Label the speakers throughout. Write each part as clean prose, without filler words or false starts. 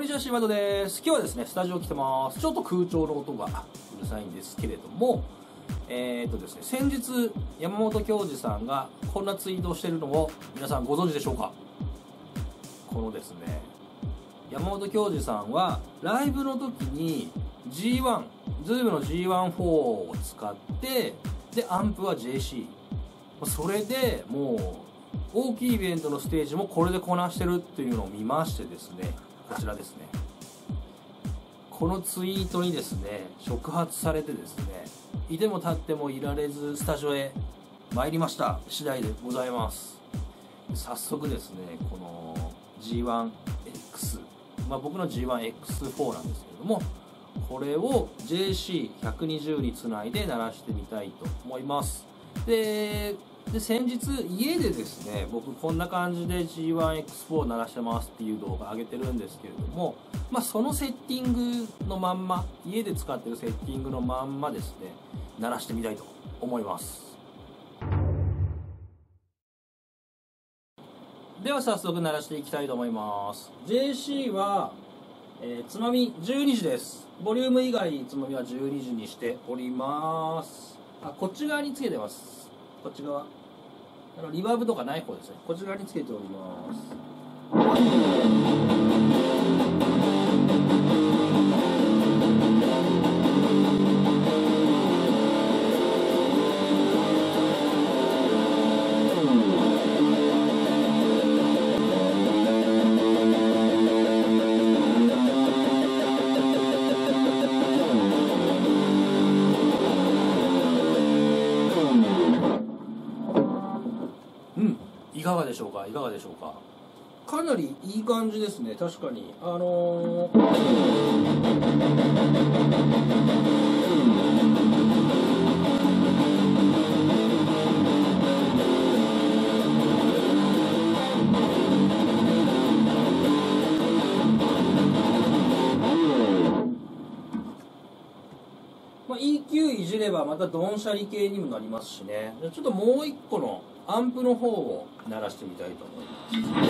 Speaker 1: んにちは、柴田です。今日はですね、スタジオ来てます。ちょっと空調の音がうるさいんですけれども、ですね、先日、山本教授さんがこんなツイートをしているのを皆さんご存知でしょうか？このですね、山本教授さんはライブの時に G1、Zoom の G1-4 を使って、で、アンプは JC。それでもう、大きいイベントのステージもこれでこなしてるっていうのを見ましてですね、こちらですね、このツイートにですね触発されてですね、いても立ってもいられずスタジオへ参りました次第でございます。早速ですね、この G1X、僕の G1X4 なんですけれども、これを JC120 につないで鳴らしてみたいと思います。で先日家でですね、僕こんな感じで G1X4 を鳴らしてますっていう動画上げてるんですけれども、そのセッティングのまんま、家で使ってるセッティングのまんまですね、鳴らしてみたいと思います。では早速鳴らしていきたいと思います。 JC は、つまみ12時です。ボリューム以外つまみは12時にしております。こっち側につけてます。こっち側、リバーブとかない方ですね。こっち側につけております。いかがでしょうか、いかがでしょうか。かなりいい感じですね。確かにEQ いじればまたドンシャリ系にもなりますしね。ちょっともう一個のアンプの方を鳴らしてみたいと思います。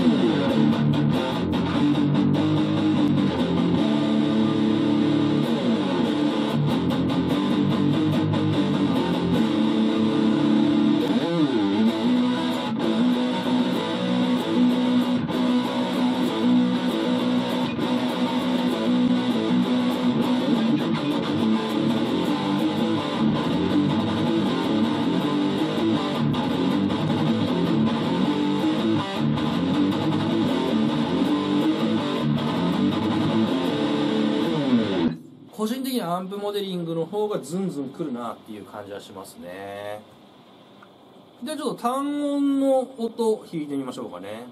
Speaker 1: 個人的にアンプモデリングの方がズンズンくるなっていう感じはしますね。ではちょっと単音の音弾いてみましょうかね。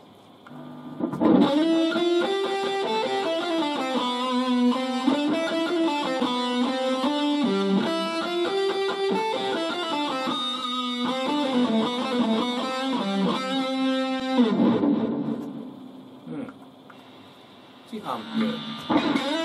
Speaker 1: 次アンプ。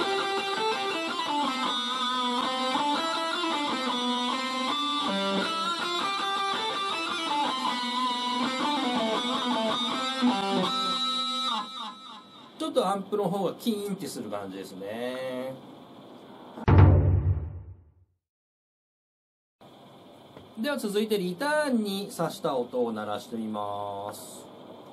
Speaker 1: ちょっとアンプの方がキーンってする感じですね。では続いてリターンに挿した音を鳴らしてみます。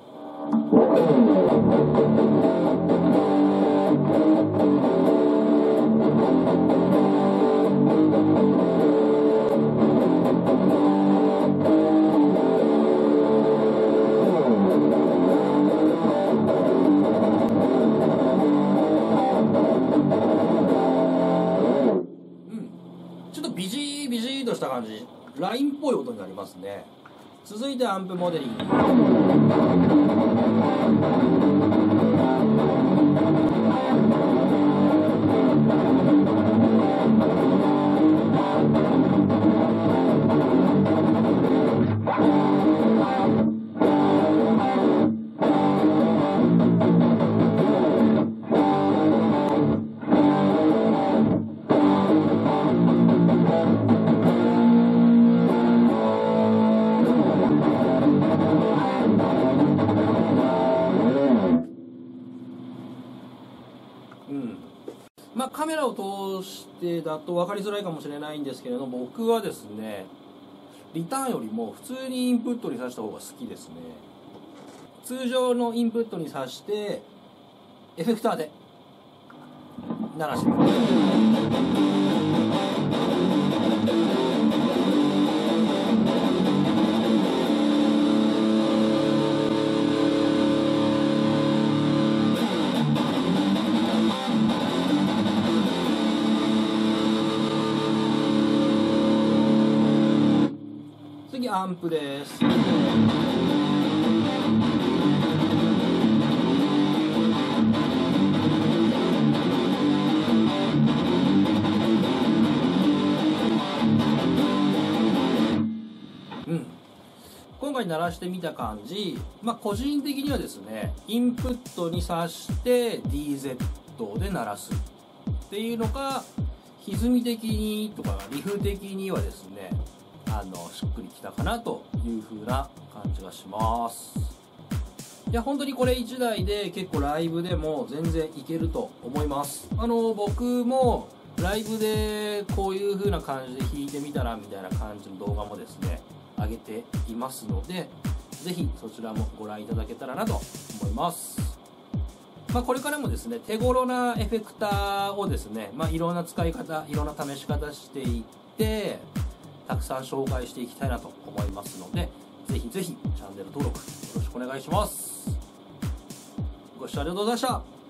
Speaker 1: ビジービジーとした感じ、ラインっぽい音になりますね。続いてアンプモデリング。 ラを通してだと分かりづらいかもしれないんですけれども、僕はですねリターンよりも普通にインプットに挿した方が好きですね。通常のインプットに挿してエフェクターで鳴らしてみます。次アンプです。今回鳴らしてみた感じ、個人的にはですね、インプットに挿して DZ で鳴らすっていうのが歪み的にとかリフ的にはですね、しっくりきたかなという風な感じがします。いや本当にこれ1台で結構ライブでも全然いけると思います。僕もライブでこういう風な感じで弾いてみたらみたいな感じの動画もですね上げていますので、ぜひそちらもご覧いただけたらなと思います。これからもですね手頃なエフェクターをですね、いろんな使い方いろんな試し方していってたくさん紹介していきたいなと思いますので、ぜひぜひチャンネル登録よろしくお願いします。ご視聴ありがとうございました。